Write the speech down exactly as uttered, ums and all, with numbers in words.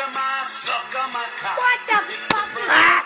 my, suck on my cock. What the It's fuck the is